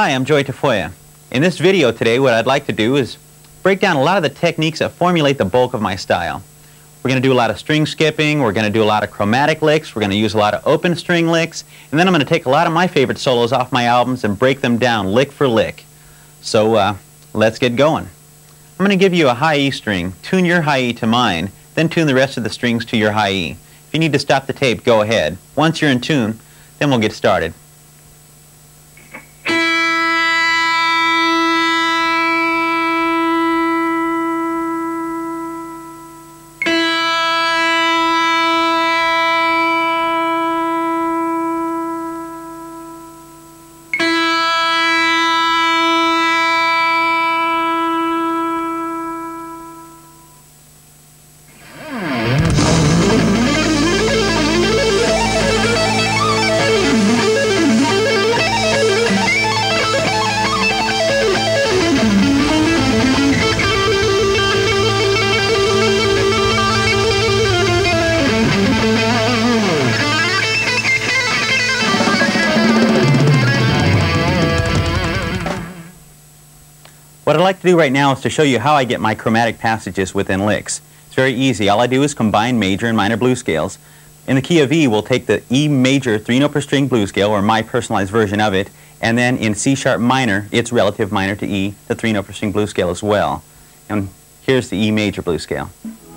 Hi, I'm Joey Tafolla. In this video today, what I'd like to do is break down a lot of the techniques that formulate the bulk of my style. We're going to do a lot of string skipping, we're going to do a lot of chromatic licks, we're going to use a lot of open string licks, and then I'm going to take a lot of my favorite solos off my albums and break them down lick for lick. So let's get going. I'm going to give you a high E string, tune your high E to mine, then tune the rest of the strings to your high E. If you need to stop the tape, go ahead. Once you're in tune, then we'll get started. What I'd like to do right now is to show you how I get my chromatic passages within licks. It's very easy. All I do is combine major and minor blues scales. In the key of E, we'll take the E major 3-note per string blues scale, or my personalized version of it, and then in C sharp minor, its relative minor to E, the 3-note per string blues scale as well. And here's the E major blues scale.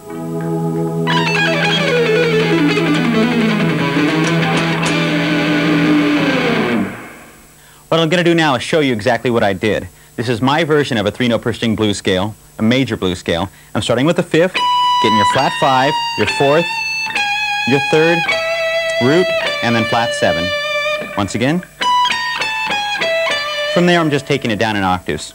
What I'm going to do now is show you exactly what I did. This is my version of a 3-note per string blues scale, a major blues scale. I'm starting with the 5th, getting your flat 5, your 4th, your 3rd, root, and then flat 7. Once again. From there, I'm just taking it down in octaves.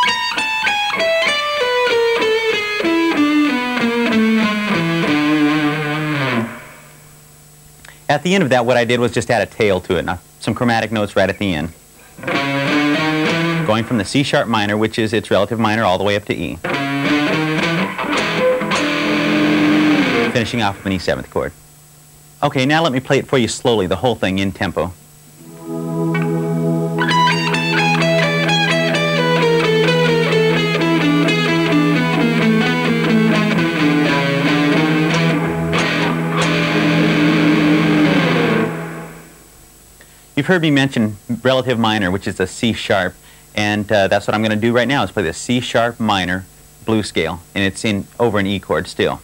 At the end of that, what I did was just add a tail to it, some chromatic notes right at the end. Going from the C sharp minor, which is its relative minor, all the way up to E. Finishing off with an E7th chord. Okay, now let me play it for you slowly, the whole thing in tempo. You've heard me mention relative minor, which is a C sharp. And that's what I'm going to do right now, is play the C sharp minor blues scale, and it's over an E chord still.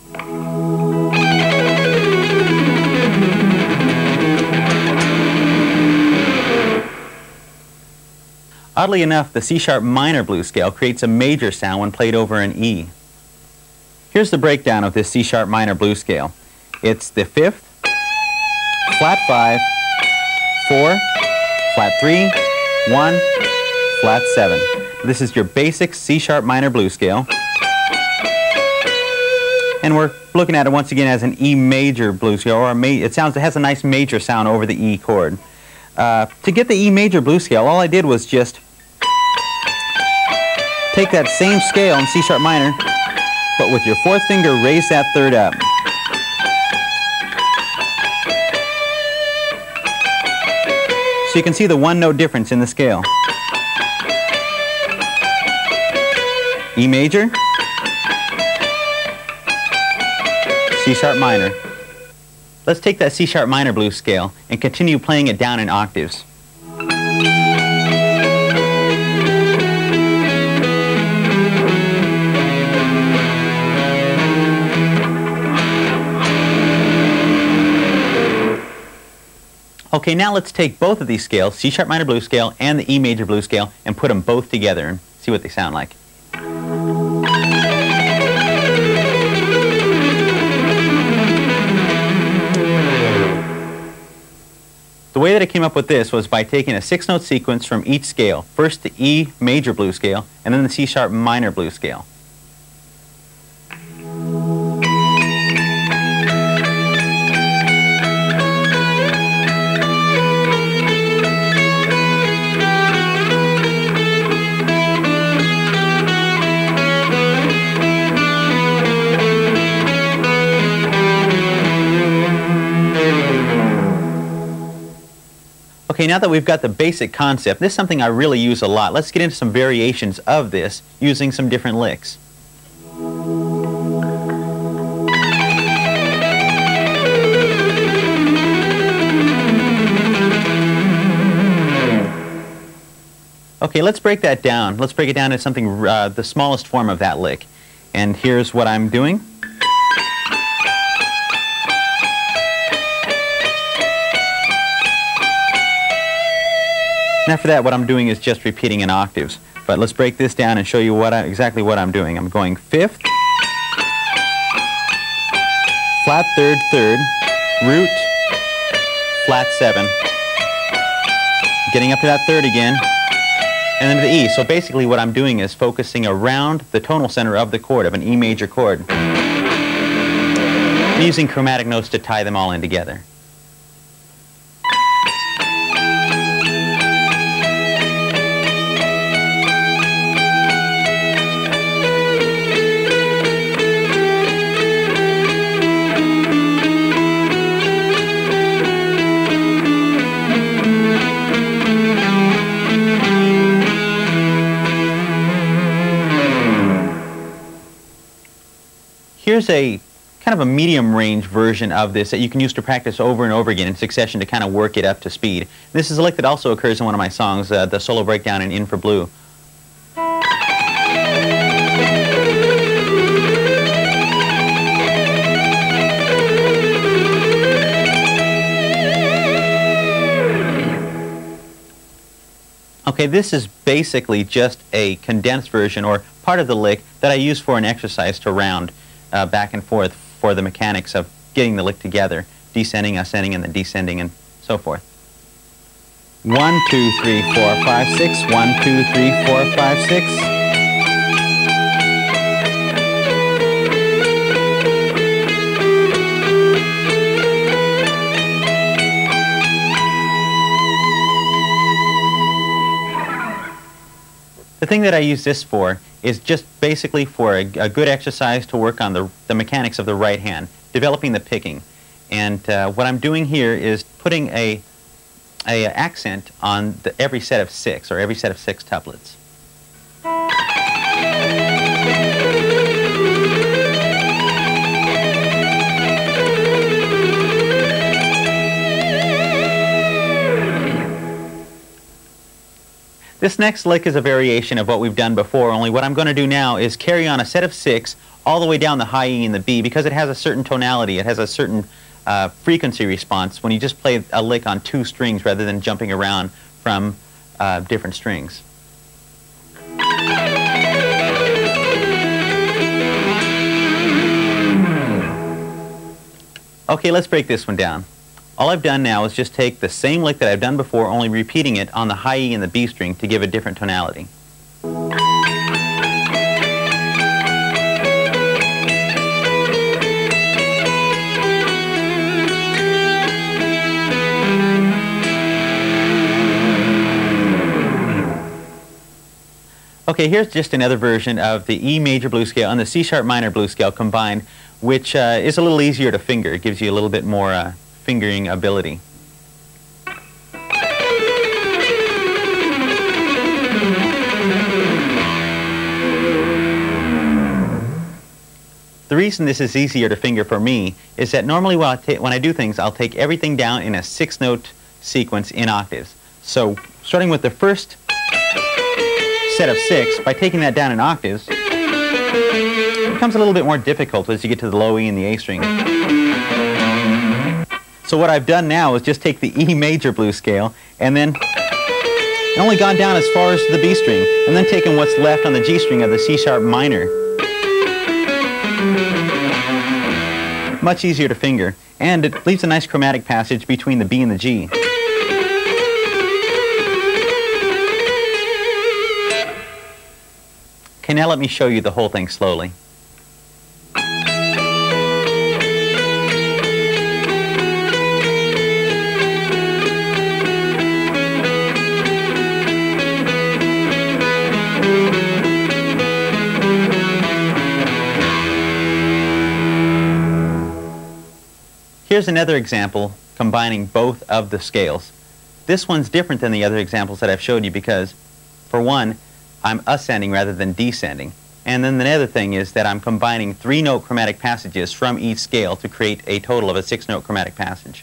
Oddly enough, the C sharp minor blues scale creates a major sound when played over an E. Here's the breakdown of this C sharp minor blues scale. It's the 5th, flat 5, 4, flat 3, 1, flat 7. This is your basic C sharp minor blues scale. And we're looking at it once again as an E major blues scale, or it has a nice major sound over the E chord. To get the E major blues scale, all I did was just take that same scale in C sharp minor, but with your 4th finger, raise that 3rd up. So you can see the 1-note difference in the scale. E major, C sharp minor. Let's take that C sharp minor blues scale and continue playing it down in octaves. Okay, now let's take both of these scales, C sharp minor blues scale and the E major blues scale, and put them both together and see what they sound like. The way that I came up with this was by taking a 6-note sequence from each scale. First the E major blues scale, and then the C sharp minor blues scale. Okay, now that we've got the basic concept, this is something I really use a lot. Let's get into some variations of this using some different licks. Okay, let's break that down. Let's break it down into something, the smallest form of that lick. And here's what I'm doing. And after that, what I'm doing is just repeating in octaves. But let's break this down and show you exactly what I'm doing. I'm going fifth, flat third, third, root, flat seven, getting up to that third again, and then to the E. So basically what I'm doing is focusing around the tonal center of the chord, of an E major chord, and using chromatic notes to tie them all in together. Here's a kind of a medium range version of this that you can use to practice over and over again in succession to kind of work it up to speed. This is a lick that also occurs in one of my songs, the solo breakdown in For Blue. Okay, this is basically just a condensed version or part of the lick that I use for an exercise to round back and forth for the mechanics of getting the lick together, descending, ascending, and then descending, and so forth. 1, 2, 3, 4, 5, 6. 1, 2, 3, 4, 5, 6. The thing that I use this for is just basically for a good exercise to work on the mechanics of the right hand, developing the picking. And what I'm doing here is putting a accent on every set of 6, or every set of 6 tuplets. This next lick is a variation of what we've done before, only what I'm going to do now is carry on a set of 6 all the way down the high E and the B, because it has a certain tonality, it has a certain frequency response when you just play a lick on 2 strings rather than jumping around from different strings. Okay, let's break this one down. All I've done now is just take the same lick that I've done before, only repeating it on the high E and the B string to give a different tonality. Okay, here's just another version of the E major blues scale and the C sharp minor blues scale combined, which is a little easier to finger. It gives you a little bit more fingering ability. The reason this is easier to finger for me is that normally when I do things, I'll take everything down in a 6-note sequence in octaves. So starting with the first set of 6, by taking that down in octaves, it becomes a little bit more difficult as you get to the low E and the A string. So what I've done now is just take the E major blues scale and then only gone down as far as the B string, and then taken what's left on the G string of the C sharp minor. Much easier to finger, and it leaves a nice chromatic passage between the B and the G. Okay, now let me show you the whole thing slowly. Here's another example combining both of the scales. This one's different than the other examples that I've showed you because, for one, I'm ascending rather than descending. And then the other thing is that I'm combining 3-note chromatic passages from each scale to create a total of a 6-note chromatic passage.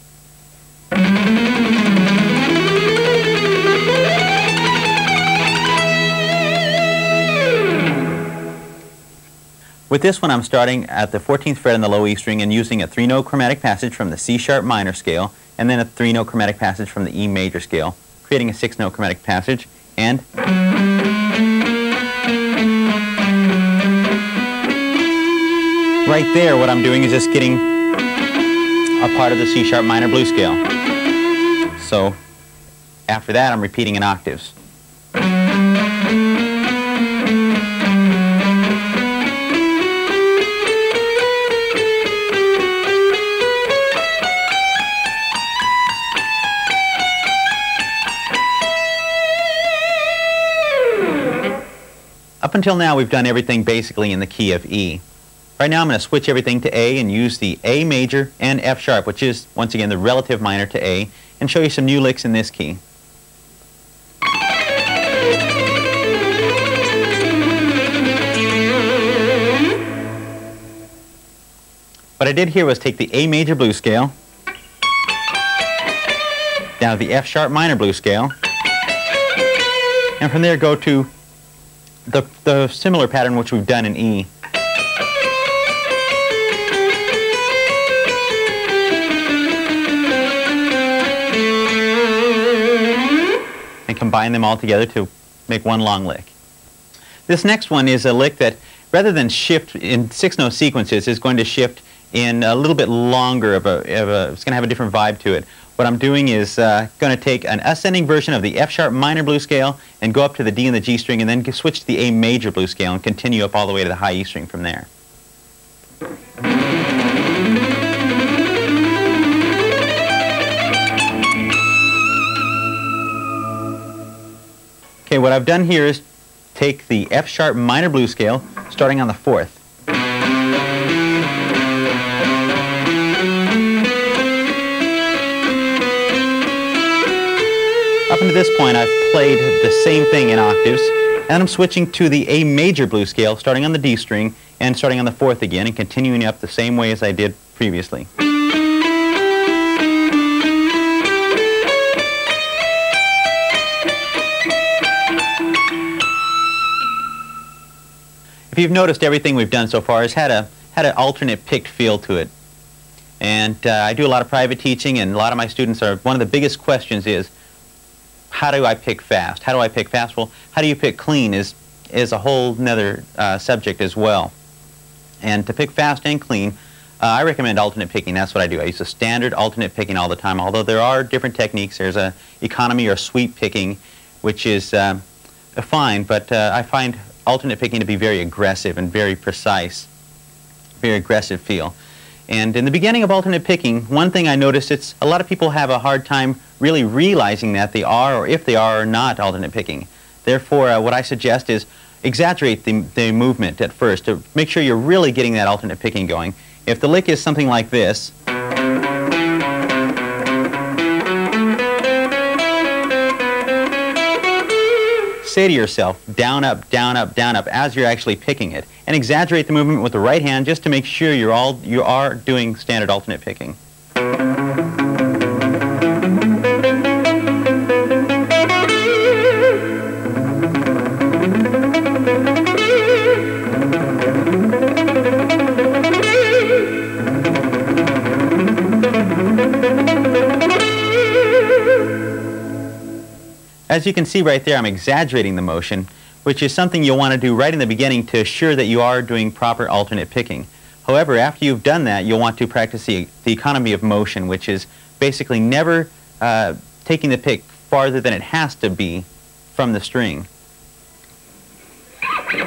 With this one, I'm starting at the 14th fret on the low E string and using a 3-note chromatic passage from the C sharp minor scale and then a 3-note chromatic passage from the E major scale, creating a 6-note chromatic passage. And right there, what I'm doing is just getting a part of the C sharp minor blues scale. So after that, I'm repeating in octaves. Up until now, we've done everything basically in the key of E. Right now, I'm going to switch everything to A and use the A major and F sharp, which is, once again, the relative minor to A, and show you some new licks in this key. What I did here was take the A major blues scale, down to the F sharp minor blues scale, and from there go to the similar pattern which we've done in E. And combine them all together to make one long lick. This next one is a lick that, rather than shift in 6-note sequences, is going to shift in a little bit longer it's going to have a different vibe to it. What I'm doing is going to take an ascending version of the F sharp minor blues scale and go up to the D and the G string and then switch to the A major blues scale and continue up all the way to the high E string from there. Okay, what I've done here is take the F sharp minor blues scale starting on the 4th. Up until this point, I've played the same thing in octaves, and I'm switching to the A major blues scale, starting on the D string, and starting on the 4th again, and continuing up the same way as I did previously. If you've noticed, everything we've done so far has had an alternate picked feel to it. And I do a lot of private teaching, and a lot of my students one of the biggest questions is, how do I pick fast? How do I pick fast? Well, how do you pick clean is a whole nother subject as well. And to pick fast and clean, I recommend alternate picking. That's what I do. I use a standard alternate picking all the time, although there are different techniques. There's a economy or sweep picking, which is fine, but I find alternate picking to be very aggressive and very precise, very aggressive feel. And in the beginning of alternate picking, one thing I noticed, a lot of people have a hard time really realizing that they are, or if they are or not, alternate picking. Therefore, what I suggest is exaggerate the movement at first to make sure you're really getting that alternate picking going. If the lick is something like this, say to yourself, down, up, down, up, down, up, as you're actually picking it. And exaggerate the movement with the right hand just to make sure you are doing standard alternate picking. As you can see right there, I'm exaggerating the motion, which is something you'll want to do right in the beginning to assure that you are doing proper alternate picking. However, after you've done that, you'll want to practice the economy of motion, which is basically never taking the pick farther than it has to be from the string. So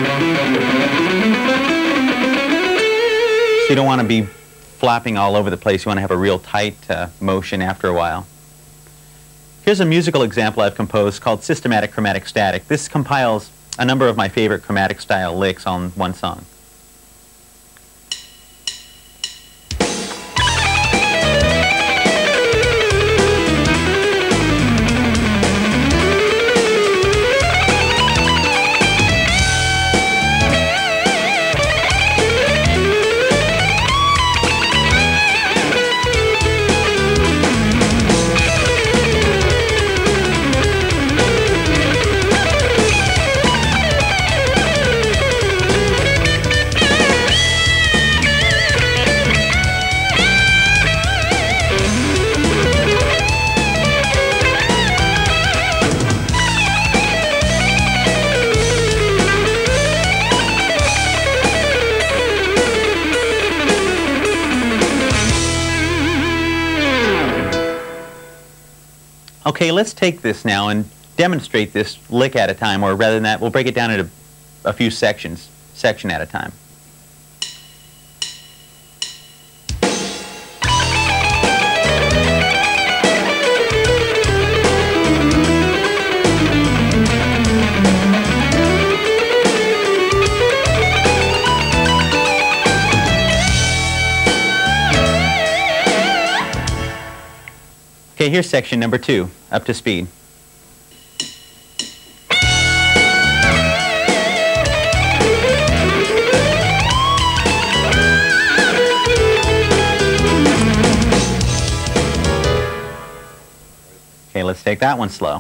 you don't want to be flapping all over the place. You want to have a real tight motion after a while. Here's a musical example I've composed called Systematic Chromatic Static. This compiles a number of my favorite chromatic style licks on one song. Okay, let's take this now and demonstrate this lick at a time, or rather than that, we'll break it down into a few sections, section at a time. Okay, here's section number 2, up to speed. Okay, let's take that one slow.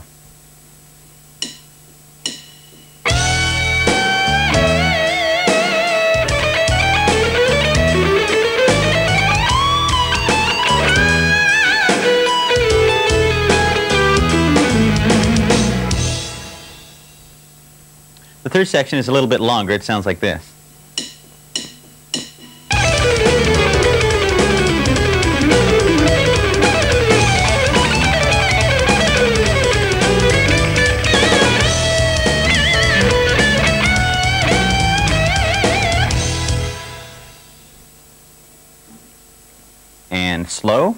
The third section is a little bit longer. It sounds like this. And slow.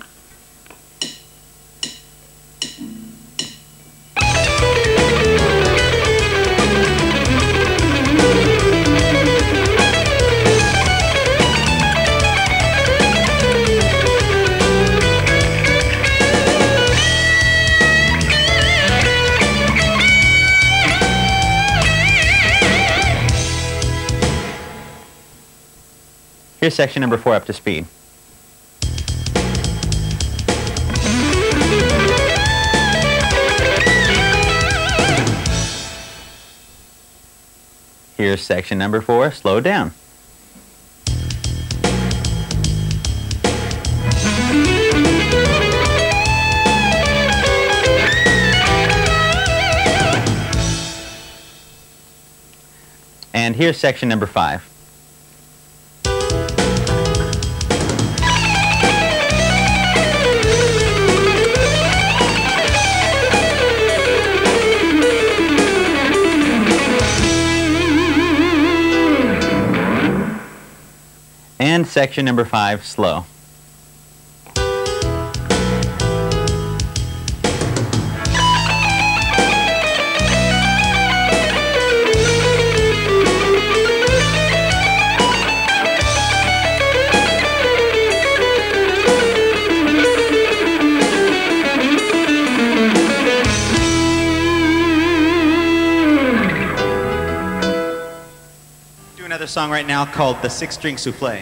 Here's section number 4, up to speed. Here's section number 4, slow down. And here's section number 5. And section number 5, slow. Do another song right now called The Six-String Soufflé.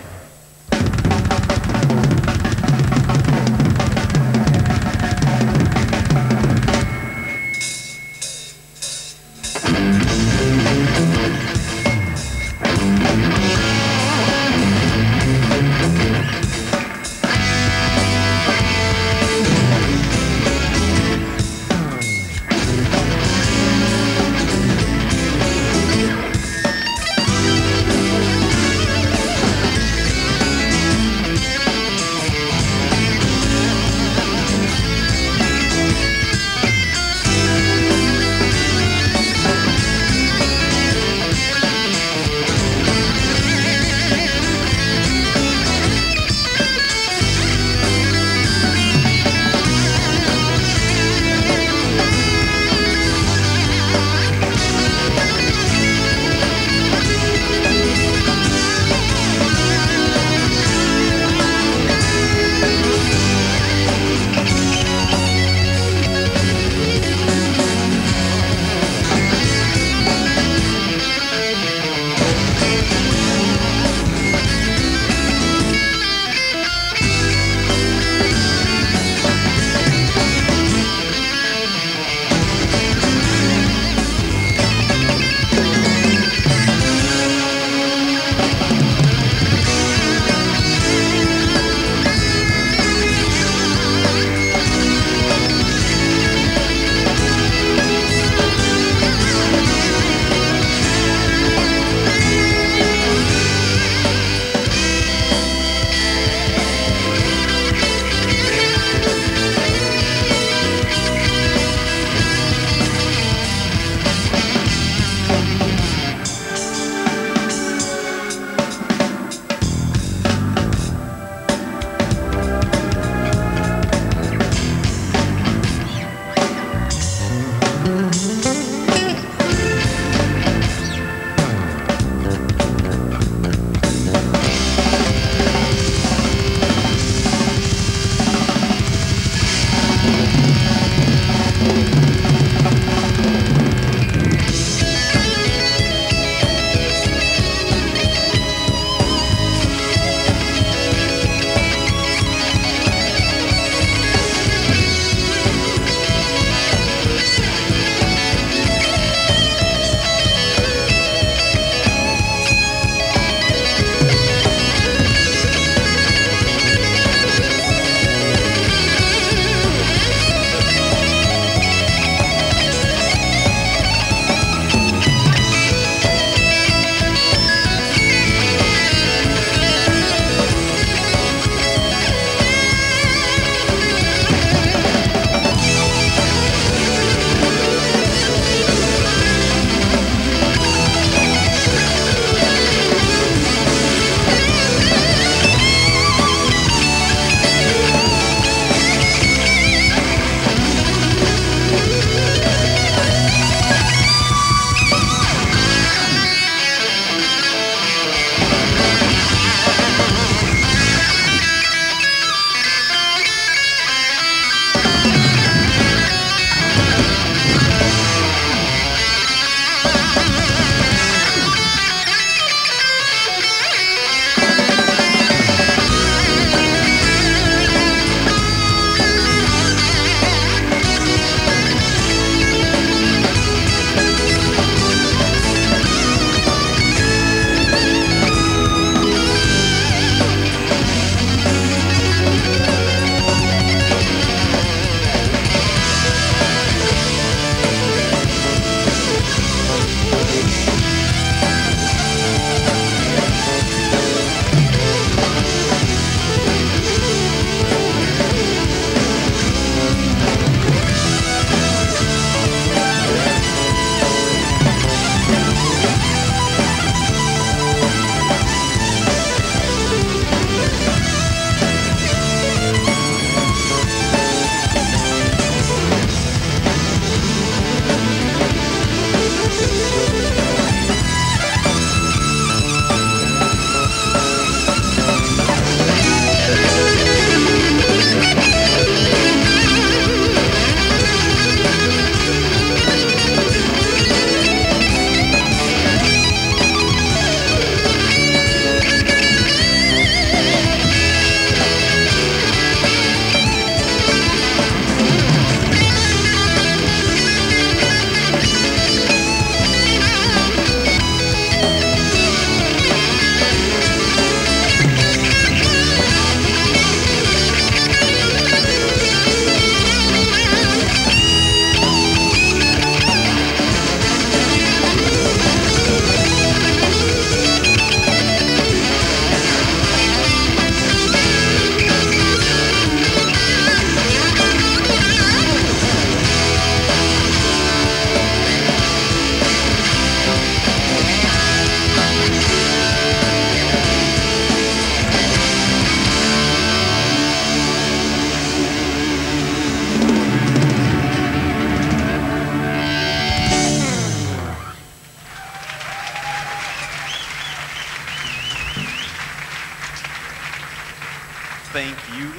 Thank you.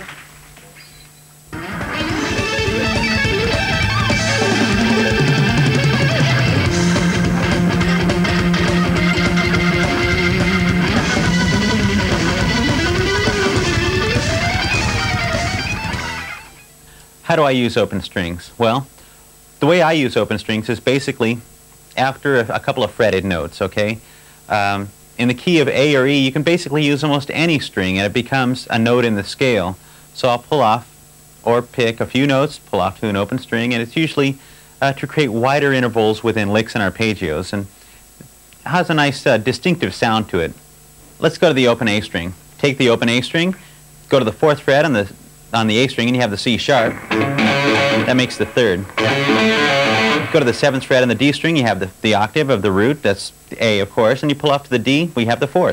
How do I use open strings? Well, the way I use open strings is basically after a couple of fretted notes, okay? In the key of A or E, you can basically use almost any string and it becomes a note in the scale. So I'll pull off or pick a few notes, pull off to an open string, and it's usually to create wider intervals within licks and arpeggios, and it has a nice distinctive sound to it. Let's go to the open A string. Take the open A string, go to the 4th fret on the A string, and you have the C sharp. That makes the 3rd. Go to the 7th fret on the D string, you have the octave of the root, that's A of course, and you pull off to the D, we have the 4th.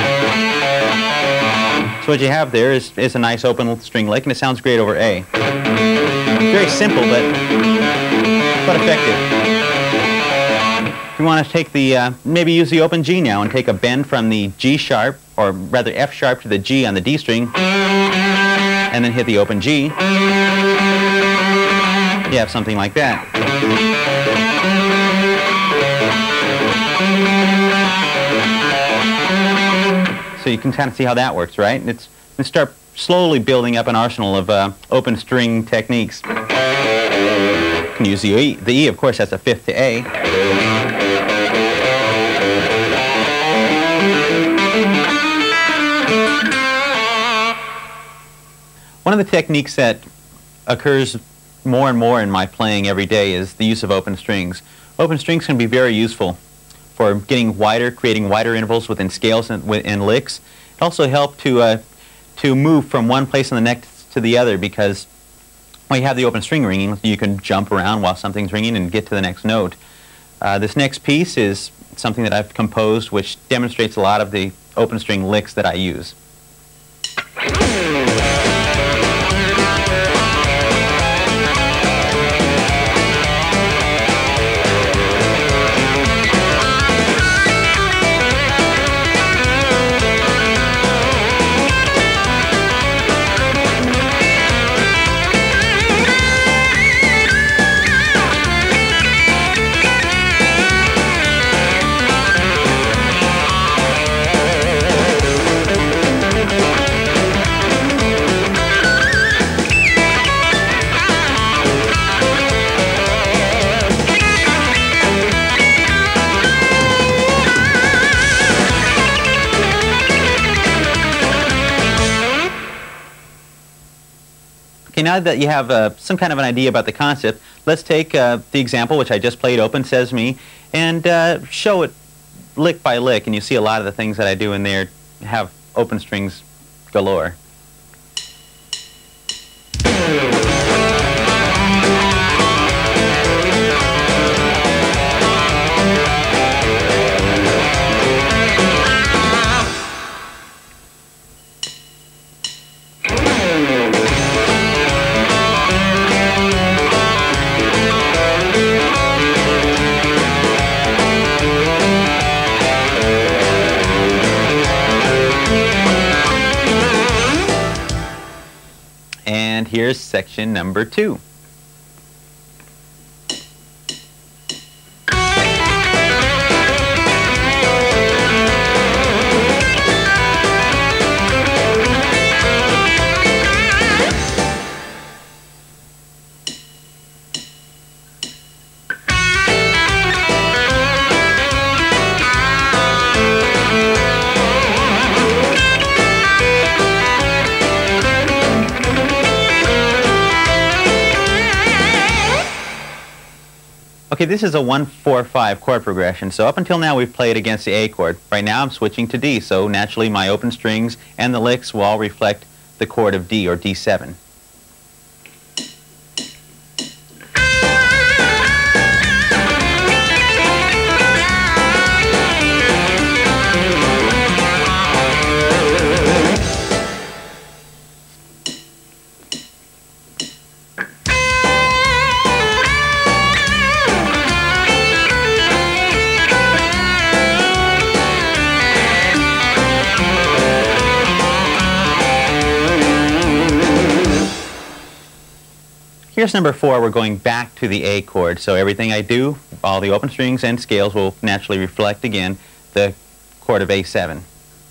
So what you have there is a nice open string lick, and it sounds great over A. Very simple, but effective. If you want to take maybe use the open G now and take a bend from the G sharp, or rather F sharp to the G on the D string, and then hit the open G, you have something like that. So you can kind of see how that works, right? Let's start slowly building up an arsenal of open string techniques. You can use the E. The E, of course, has a 5th to A. One of the techniques that occurs more and more in my playing every day is the use of open strings. Open strings can be very useful for getting wider, creating wider intervals within scales and licks. It also helps to move from one place on the next to the other, because when you have the open string ringing, you can jump around while something's ringing and get to the next note. This next piece is something that I've composed which demonstrates a lot of the open string licks that I use. Okay, now that you have some kind of an idea about the concept, let's take the example which I just played, Open Says Me, and show it lick by lick, and you see a lot of the things that I do in there have open strings galore. And here's section number 2. Okay, this is a 1-4-5 chord progression, so up until now we've played against the A chord. Right now I'm switching to D, so naturally my open strings and the licks will all reflect the chord of D, or D7. Here's number 4. We're going back to the A chord. So everything I do, all the open strings and scales will naturally reflect again the chord of A7.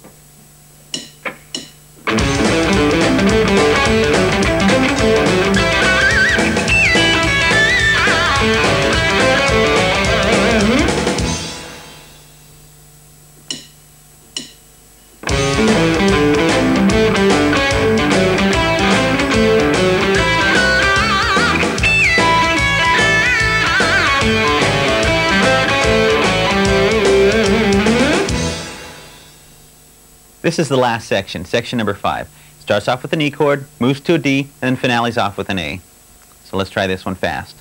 This is the last section, section number 5. Starts off with an E chord, moves to a D, and then finales off with an A. So let's try this one fast.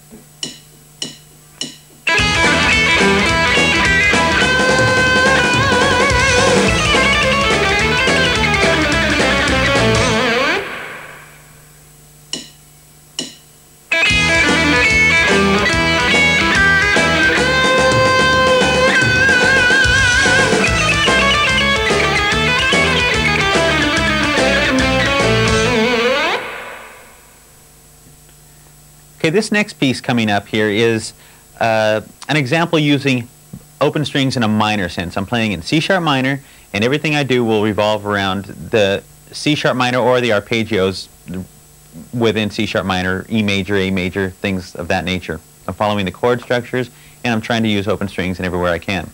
Okay, this next piece coming up here is an example using open strings in a minor sense. I'm playing in C sharp minor, and everything I do will revolve around the C sharp minor or the arpeggios within C sharp minor, E major, A major, things of that nature. I'm following the chord structures, and I'm trying to use open strings in everywhere I can.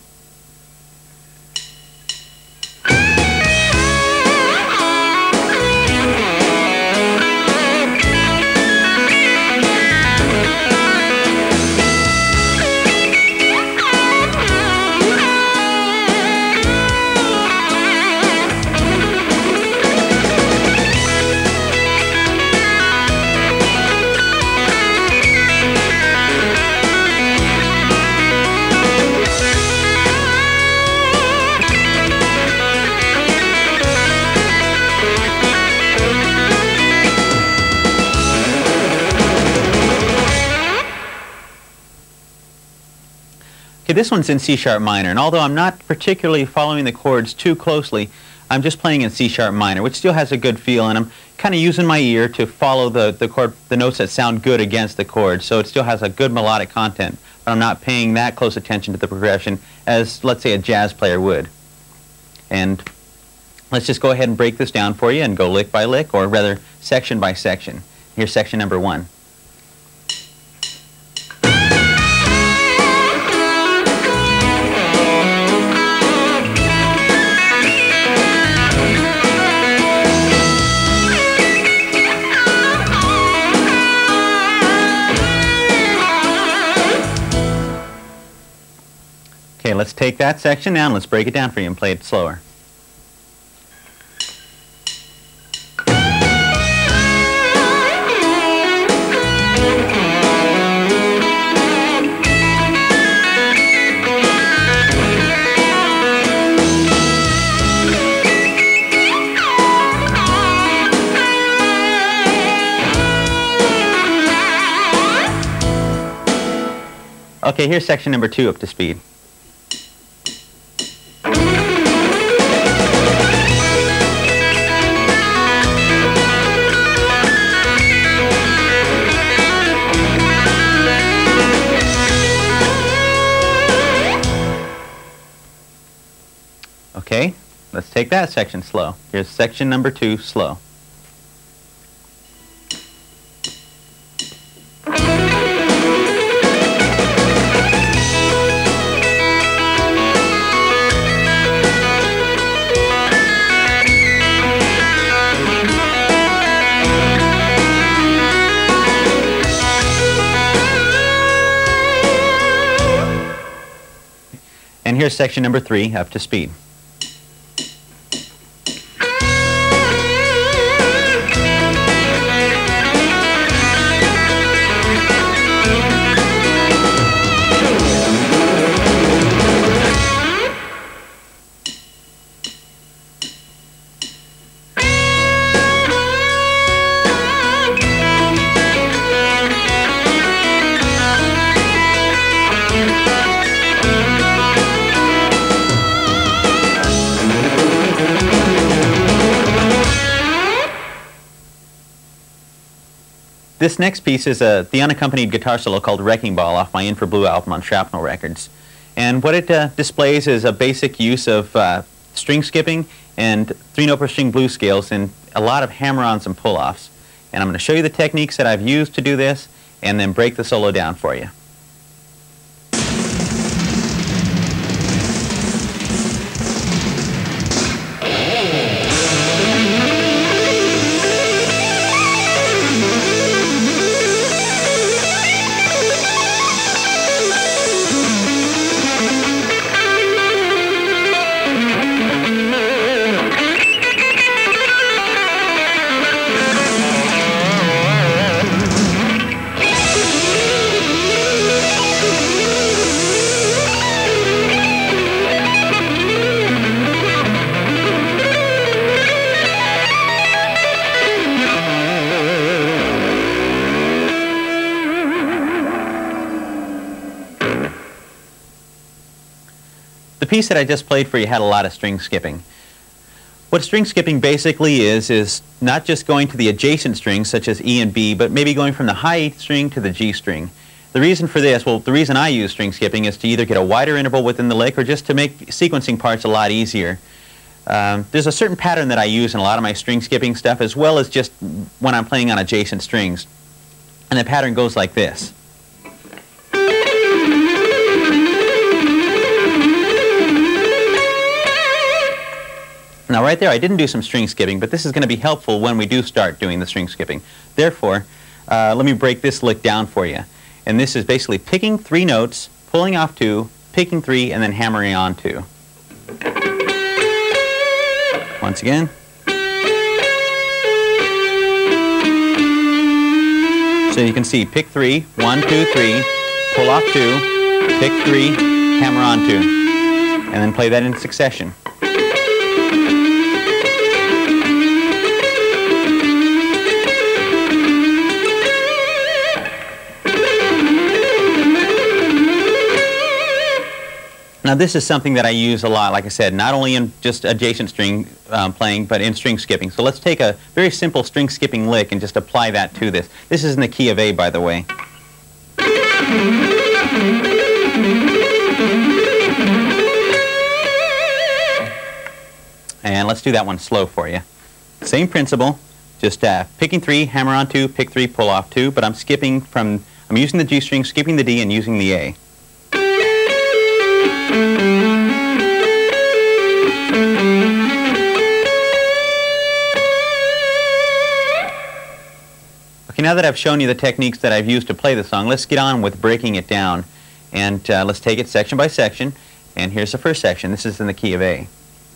Okay, this one's in C sharp minor, and although I'm not particularly following the chords too closely, I'm just playing in C sharp minor, which still has a good feel, and I'm kind of using my ear to follow the notes that sound good against the chords, so it still has a good melodic content, but I'm not paying that close attention to the progression as, let's say, a jazz player would. And let's just go ahead and break this down for you and go lick by lick, or rather section by section. Here's section number 1. Okay, let's take that section now and let's break it down for you and play it slower. Okay, here's section number 2 up to speed. Okay, let's take that section slow. Here's section number 2, slow. And here's section number 3, up to speed. This next piece is the unaccompanied guitar solo called Wrecking Ball off my In for Blue album on Shrapnel Records. And what it displays is a basic use of string skipping and 3-note per string blues scales and a lot of hammer-ons and pull-offs. And I'm going to show you the techniques that I've used to do this and then break the solo down for you. The piece that I just played for you had a lot of string skipping. What string skipping basically is not just going to the adjacent strings such as E and B, but maybe going from the high E string to the G string. The reason for this, well, the reason I use string skipping is to either get a wider interval within the lick or just to make sequencing parts a lot easier. There's a certain pattern that I use in a lot of my string skipping stuff, as well as just when I'm playing on adjacent strings. And the pattern goes like this. Now right there I didn't do some string skipping, but this is going to be helpful when we do start doing the string skipping. Therefore, let me break this lick down for you. And this is basically picking 3 notes, pulling off 2, picking 3, and then hammering on 2. Once again. So you can see pick 3, 1, 2, 3, pull off 2, pick 3, hammer on 2, and then play that in succession. Now this is something that I use a lot, like I said, not only in just adjacent string playing, but in string skipping. So let's take a very simple string skipping lick and just apply that to this. This is in the key of A, by the way. And let's do that one slow for you. Same principle, just picking 3, hammer on 2, pick 3, pull off 2, but I'm using the G string, skipping the D, and using the A. Okay, now that I've shown you the techniques that I've used to play the song, let's get on with breaking it down. And let's take it section by section. And here's the first section. This is in the key of A.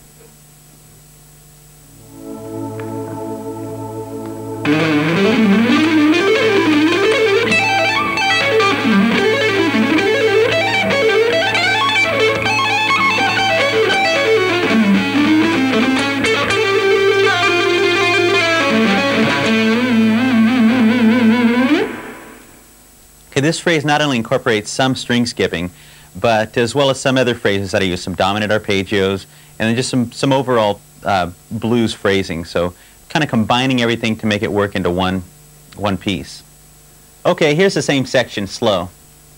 This phrase not only incorporates some string skipping, but as well as some other phrases that I use, some dominant arpeggios, and then just some overall blues phrasing. So kind of combining everything to make it work into one piece. Okay, here's the same section slow.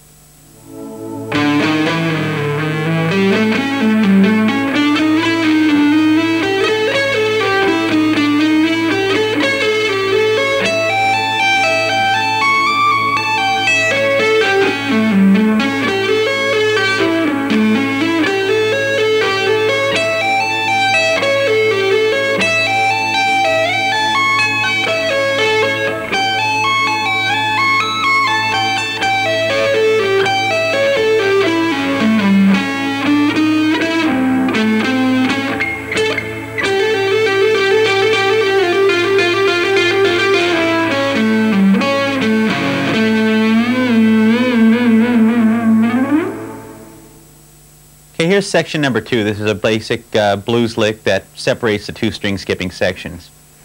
Here's section number 2. This is a basic blues lick that separates the 2 string skipping sections.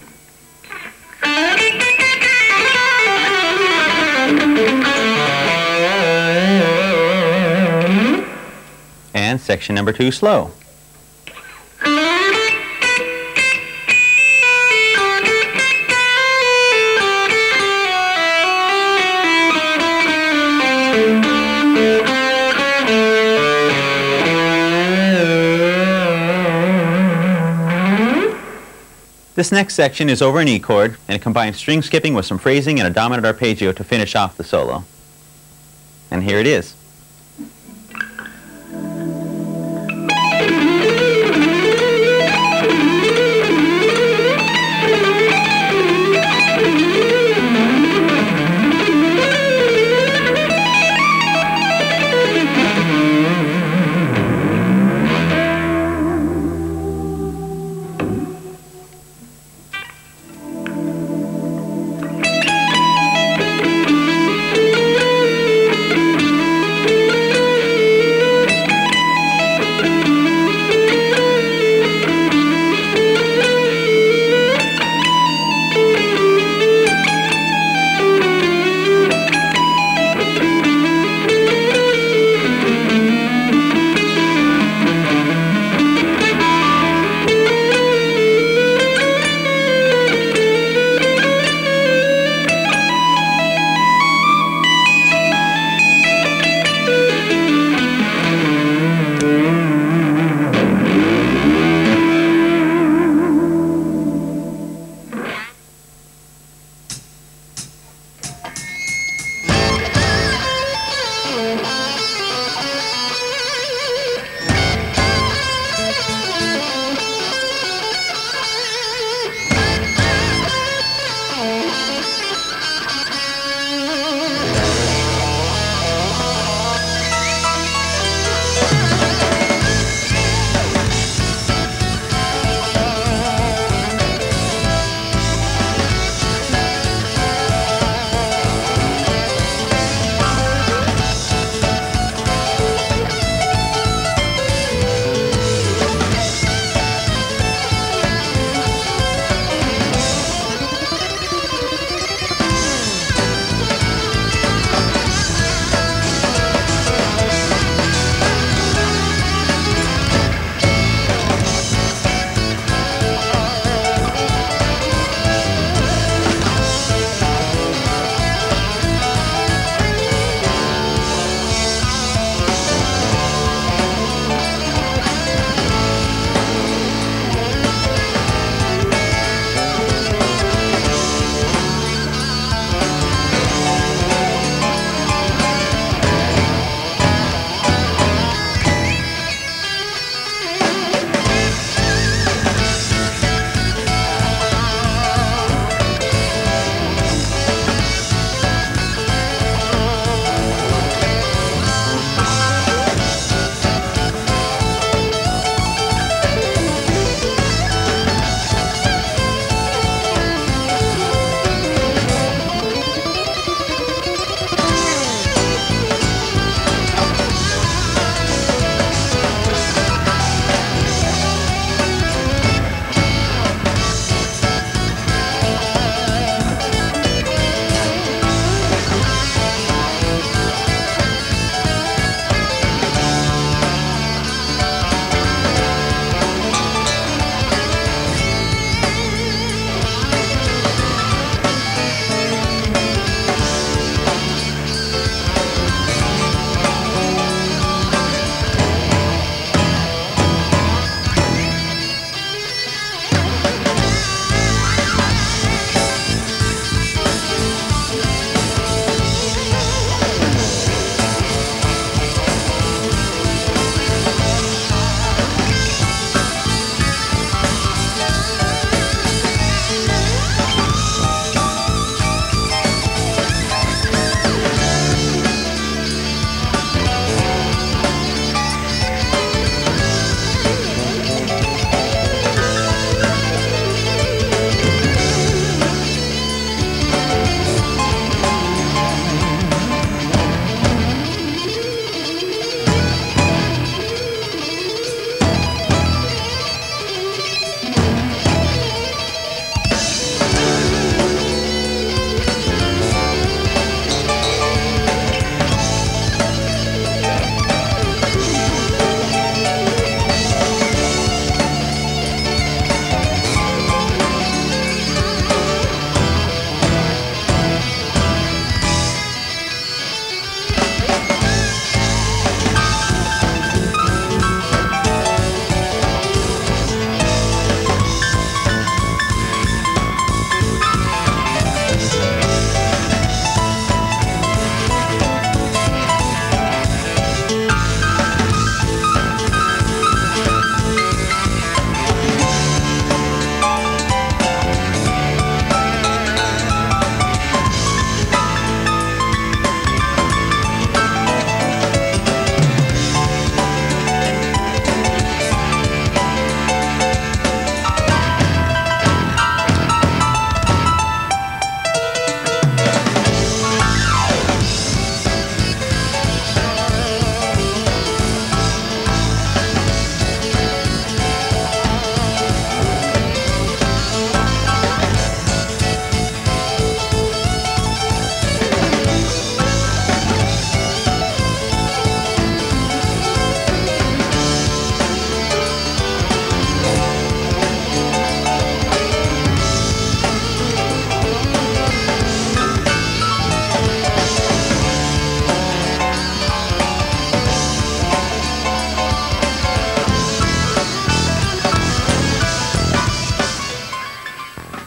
And section number 2 slow. This next section is over an E chord, and it combines string skipping with some phrasing and a dominant arpeggio to finish off the solo. And here it is.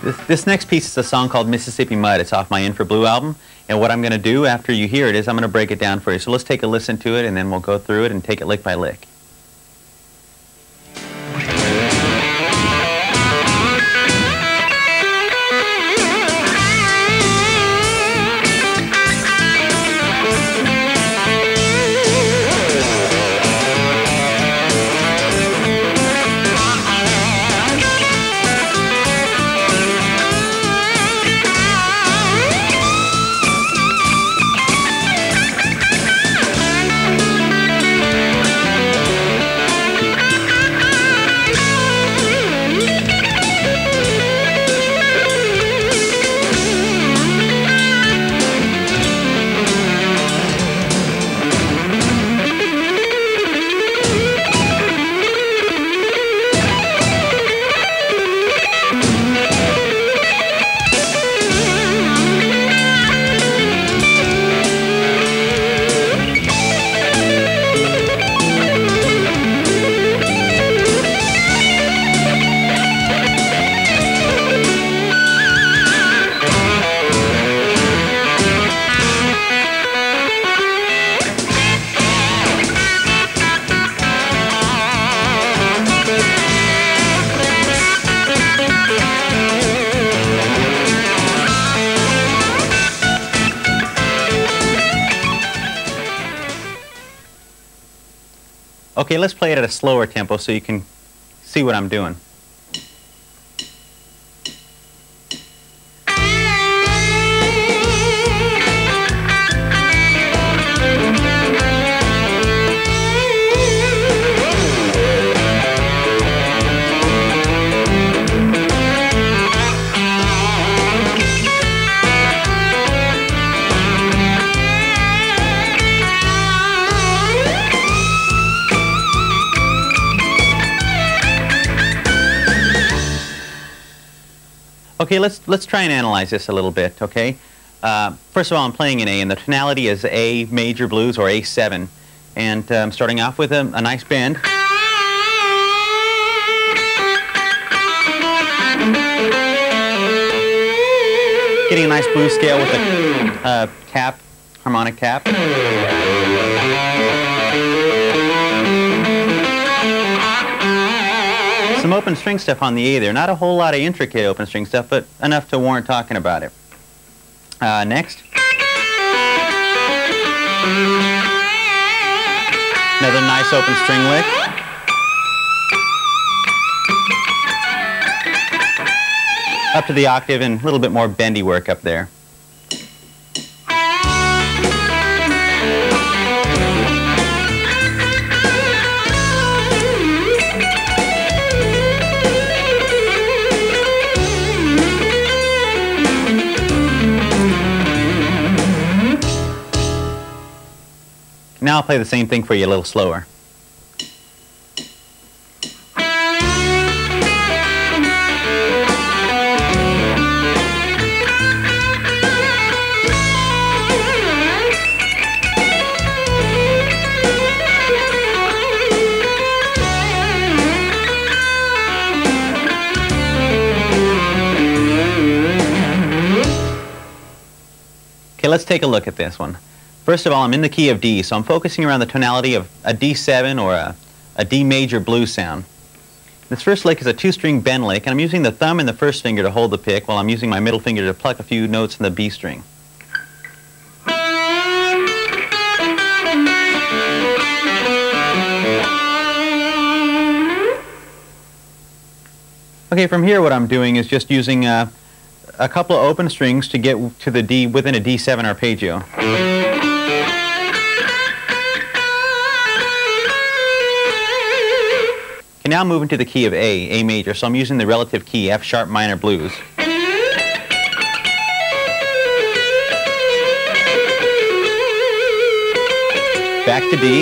This next piece is a song called Mississippi Mud. It's off my In for Blue album. And what I'm going to do after you hear it is I'm going to break it down for you. So let's take a listen to it, and then we'll go through it and take it lick by lick. Okay, let's play it at a slower tempo so you can see what I'm doing. Okay, let's try and analyze this a little bit, okay? First of all, I'm playing in A, and the tonality is A major blues, or A7. And I'm starting off with a nice bend. Getting a nice blues scale with a cap, harmonic cap. Some open string stuff on the A there. Not a whole lot of intricate open string stuff, but enough to warrant talking about it. Next. Another nice open string lick. Up to the octave and a little bit more bendy work up there. Now I'll play the same thing for you a little slower. Okay, let's take a look at this one. First of all, I'm in the key of D, so I'm focusing around the tonality of a D7 or a D major blues sound. This first lick is a two-string bend lick, and I'm using the thumb and the first finger to hold the pick while I'm using my middle finger to pluck a few notes in the B string. Okay, from here what I'm doing is just using a couple of open strings to get to the D within a D7 arpeggio. Okay, now I'm moving to the key of A major, so I'm using the relative key, F sharp minor blues. Back to D.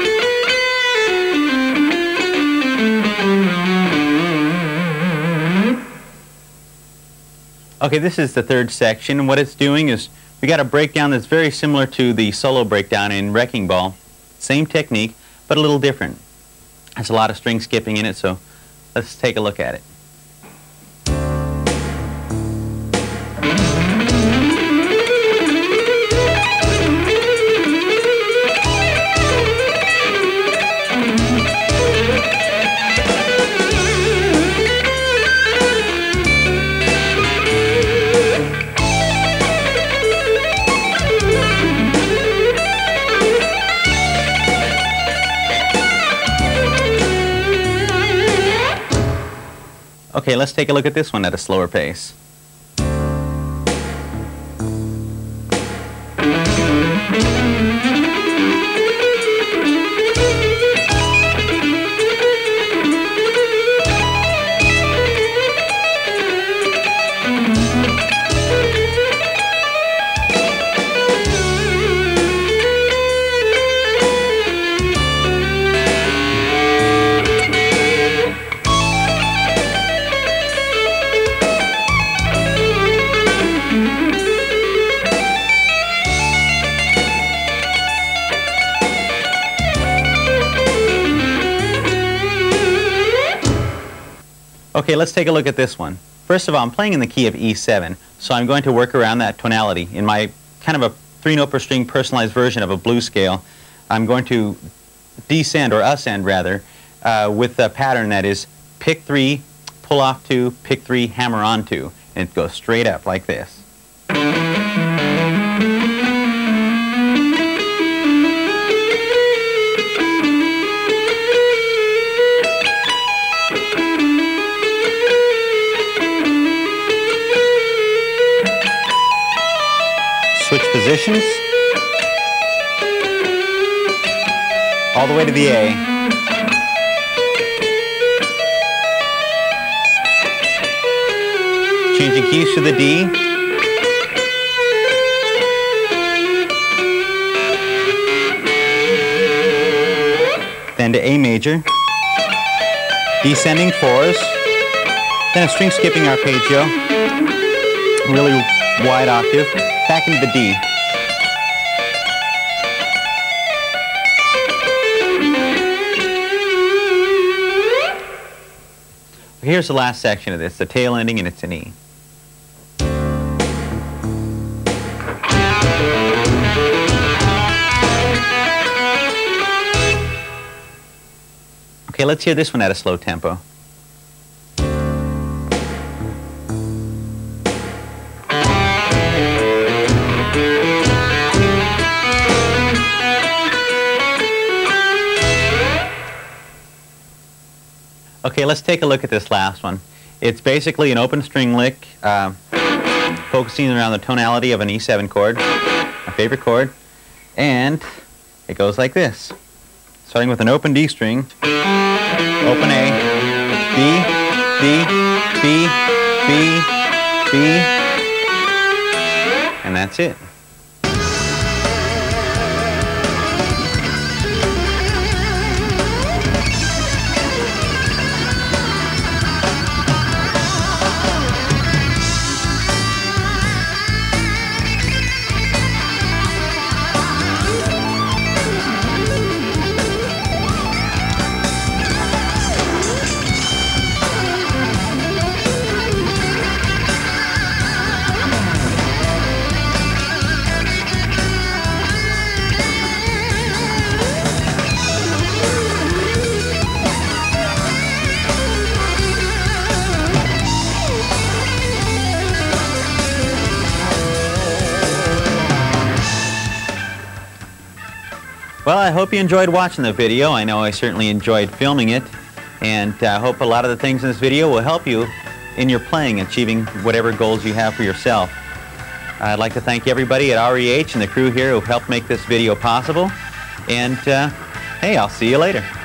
Okay, this is the third section, and what it's doing is we got a breakdown that's very similar to the solo breakdown in Wrecking Ball. Same technique, but a little different. There's a lot of string skipping in it, so let's take a look at it. Okay, let's take a look at this one at a slower pace. Okay, let's take a look at this one. First of all, I'm playing in the key of E7, so I'm going to work around that tonality. In my kind of a 3-note per string personalized version of a blues scale, I'm going to descend, or ascend rather, with a pattern that is pick 3, pull off 2, pick 3, hammer on 2, and it goes straight up like this. Switch positions, all the way to the A. Changing keys to the D. Then to A major. Descending 4s. Then a string skipping arpeggio. Really wide octave. Back into the D. Here's the last section of this, the tail ending, and it's an E. Okay, let's hear this one at a slow tempo. Okay, let's take a look at this last one. It's basically an open string lick, focusing around the tonality of an E7 chord, my favorite chord, and it goes like this. Starting with an open D string, open A, B, D, B, B, B, and that's it. Well, I hope you enjoyed watching the video. I know I certainly enjoyed filming it, and I hope a lot of the things in this video will help you in your playing, achieving whatever goals you have for yourself. I'd like to thank everybody at REH and the crew here who helped make this video possible, and hey, I'll see you later.